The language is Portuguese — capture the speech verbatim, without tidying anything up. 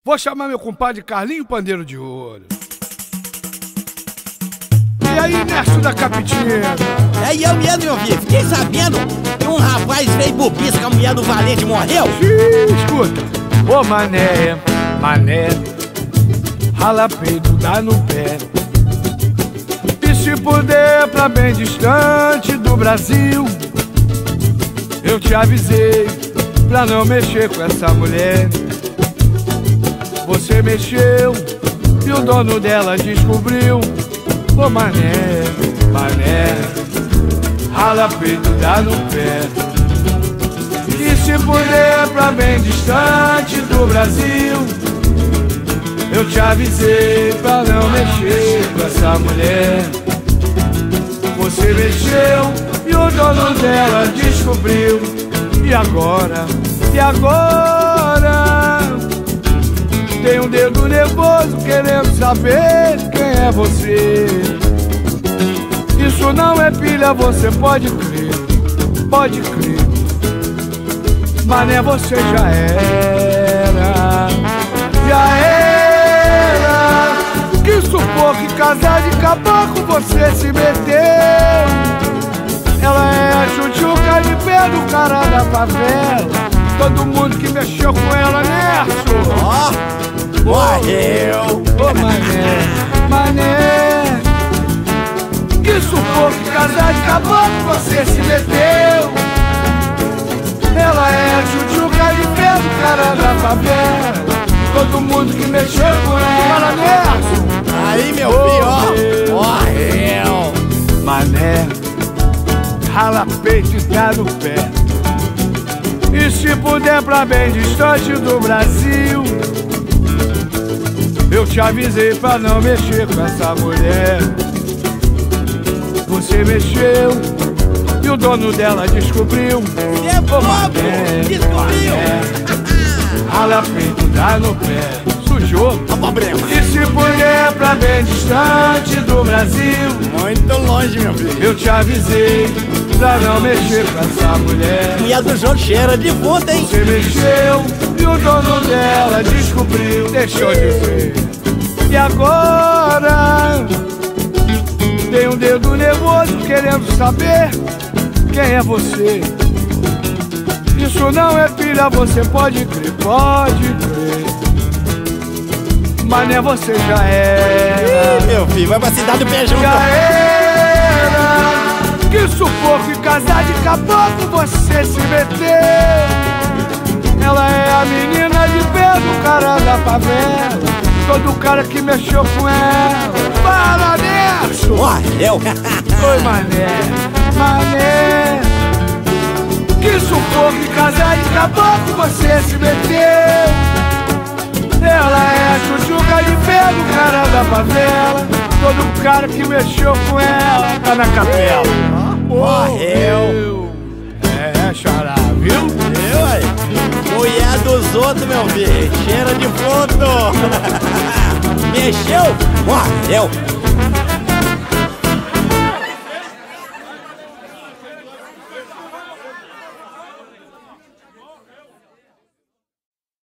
Vou chamar meu compadre Carlinho Pandeiro de Ouro. E aí, Nércio da Capitinha? É eu mesmo, meu filho. Fiquei sabendo que um rapaz veio bobiça que a mulher do Valente morreu. Xiii, escuta. Ô mané, mané, rala peito, dá no pé. E se puder pra bem distante do Brasil, eu te avisei pra não mexer com essa mulher. Você mexeu e o dono dela descobriu. Ô mané, mané, rala peito, dá no pé. E se puder pra bem distante do Brasil, eu te avisei pra não mexer com essa mulher. Você mexeu e o dono dela descobriu. E agora, e agora? Tem um dedo nervoso querendo saber quem é você. Isso não é pilha, você pode crer, pode crer. Mané, você já era, já era. Que sufoco e casar de caboclo você se meteu. Ela é a chuchuca de pé do cara da favela. Todo mundo que mexeu com ela, Nércio, ó, oh, morreu. Ô mané, mané, que sufoco e casar de caboclo você se meteu. Ela é a chuchuca de pé do cara da favela. Todo mundo que mexeu com ela, Nércio. Aí, meu filho, ó, morreu. Mané, rala peito e dá no pé. E se puder pra bem distante do Brasil, eu te avisei pra não mexer com essa mulher. Você mexeu e o dono dela descobriu. Que bobo, descobriu. Rala peito, dá no pé. Sujou, ó problema. E se puder pra bem distante do Brasil, muito longe, meu filho, eu te avisei pra não mexer com essa mulher. E a do João cheira de puta, hein? Você mexeu e o dono dela descobriu. Deixou de ver. E agora? Tem um dedo nervoso querendo saber quem é você. Isso não é filha, você pode crer, pode crer. Mané, você já era. Ih, meu filho, vai pra cidade do Beijão. Já era. Que sufoco e casar de caboclo você se meteu. Ela é a menina de pé do cara da favela. Todo cara que mexeu com ela. Fala, Nércio. Morreu. Oi, mané, mané. Que sufoco e casar de caboclo você se meteu. Ela é a chuchuca de pé do cara da favela. Todo cara que mexeu com ela tá na capela. Morreu. É, xará, viu? Eu aí. Mulher dos outros, meu filho, cheira de fundo. Mexeu, morreu.